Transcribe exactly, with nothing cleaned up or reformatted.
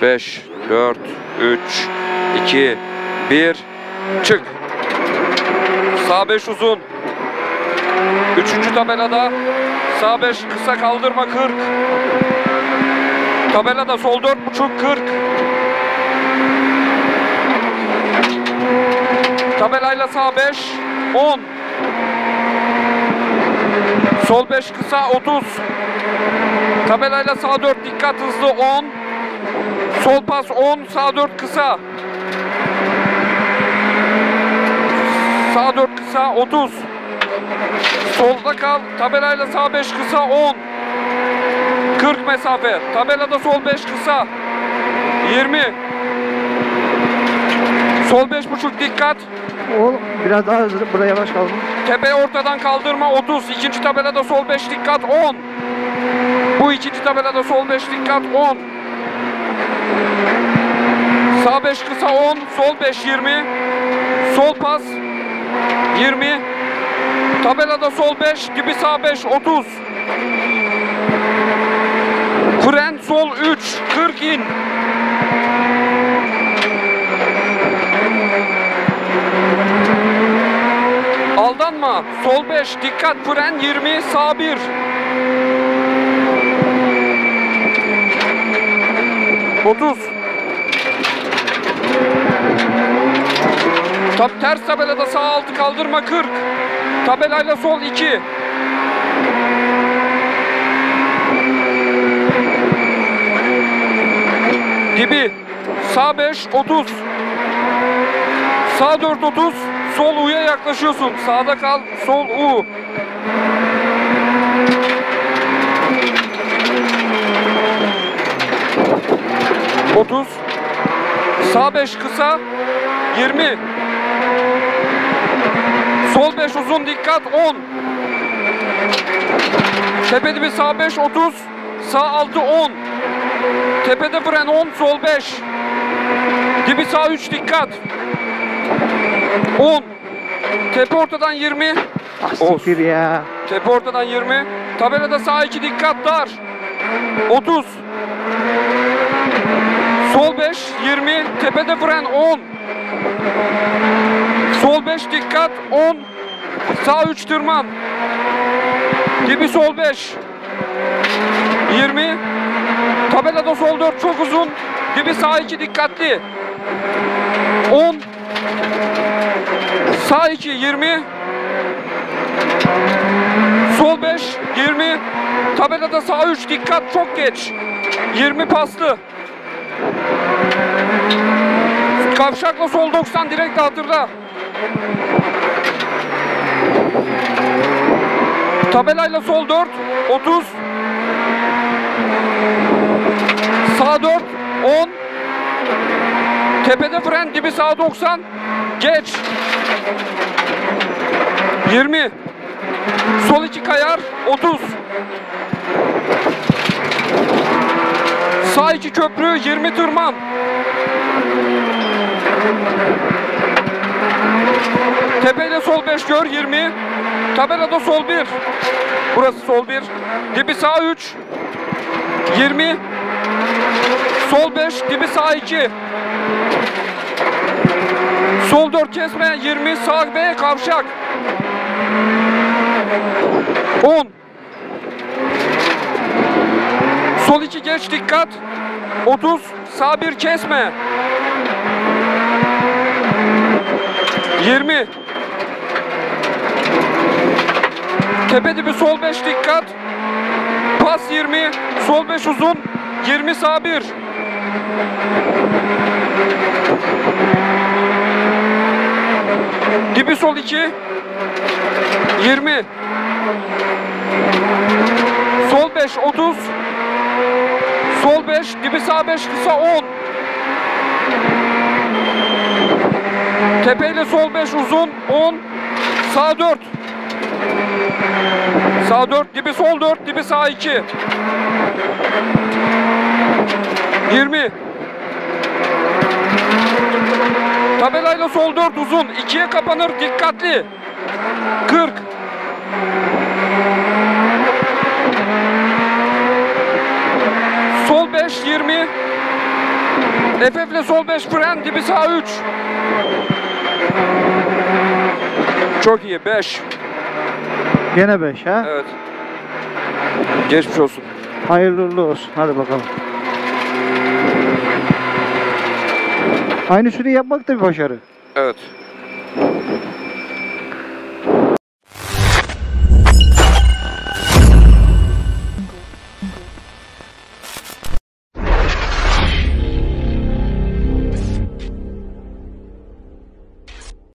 beş, dört, üç, iki, bir, çık. Sağ beş uzun. Üçüncü tabelada sağ beş kısa kaldırma kırk. Tabelada sol dört buçuk kırk. Tabelayla sağ beş on. Sol beş kısa otuz. Tabelayla sağ dört dikkat hızlı on. Sol pas on, sağ dört kısa. Sağ dört kısa otuz. Solda kal. Tabelayla sağ beş kısa on. kırk mesafe. Tabelada sol beş kısa yirmi. Sol beş buçuk dikkat. Oğlum biraz daha hızlı, buraya yavaş kaldım. Tepe ortadan kaldırma otuz. İkinci tabelada sol beş dikkat on. Bu ikinci tabelada sol beş dikkat on. Sağ beş kısa on, sol beş yirmi. Sol pas yirmi. Tabelada sol beş, dibi sağ beş otuz. Fren sol üç kırk in. Aldanma. Sol beş dikkat fren yirmi, sağ bir. otuz. Tab ters tabelada sağ altı kaldırma kırk. Tabelayla sol iki. Dibi sağ beş otuz. Sağ dört otuz. Sol U'ya yaklaşıyorsun. Sağda kal. Sol U. otuz. Sağ beş kısa yirmi. Sol beş uzun dikkat on. Tepe dibi sağ beş otuz. Sağ altı on. Tepede fren on, sol beş. Dibi sağ üç dikkat. on. Tepe ortadan yirmi. Siktir ya. Tepe ortadan yirmi. Tabelada sağ iki dikkat dar. otuz. Sol beş yirmi. Tepede fren on. Sol beş dikkat on. Sağ üç tırman. Dibi sol beş yirmi. Tabelada sol dört çok uzun. Dibi sağ iki dikkatli. on. Sağ iki yirmi. Sol beş yirmi. Tabelada sağ üç dikkat çok geç. yirmi paslı. Kavşakla sol doksan direkt hatırla. Tabelayla sol dört otuz. Sağ dört on. Tepede fren dibi sağ doksan. Geç. yirmi. Sol iki kayar otuz. Sağ iki köprü yirmi tırman. Tepeyle sol beş gör yirmi. Tabelada sol bir. Burası sol bir. Dibi sağ üç. yirmi. Sol beş, dibi sağ iki. Sol dört kesme yirmi, sağ B kavşak. on. Sol iki geç dikkat. otuz, sağ bir kesme. yirmi. Tepe dibi sol beş dikkat. Pas yirmi, sol beş uzun. yirmi sağ bir. Dibi sol iki. yirmi. Sol beş otuz. Sol beş, dibi sağ beş kısa on. Tepeyle sol beş uzun on. Sağ dört. Sağ dört, dibi sol dört, dibi sağ iki. yirmi. Tabelayla sol dört uzun. ikiye kapanır dikkatli. kırk. Sol beş yirmi. Efefle sol beş fren, dibi sağ üç. Çok iyi, beş. Gene beş ha? Evet. Geçmiş olsun. Hayırlı uğurlu olsun. Hadi bakalım. Aynı süreyi yapmak da bir başarı. Evet.